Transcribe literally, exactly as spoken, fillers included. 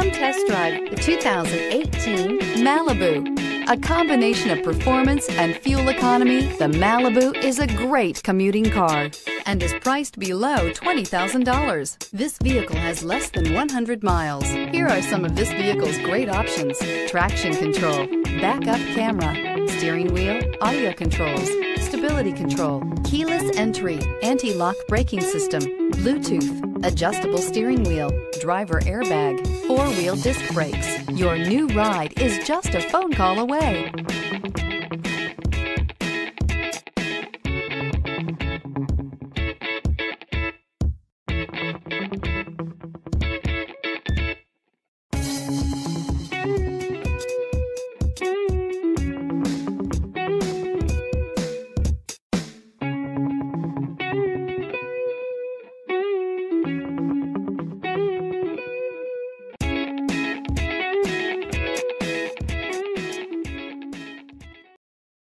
Come test drive the two thousand eighteen Malibu. A combination of performance and fuel economy, the Malibu is a great commuting car and is priced below twenty thousand dollars. This vehicle has less than one hundred miles. Here are some of this vehicle's great options: traction control, backup camera, steering wheel audio controls, stability control, keyless entry, anti-lock braking system, Bluetooth, adjustable steering wheel, driver airbag, four-wheel disc brakes. Your new ride is just a phone call away.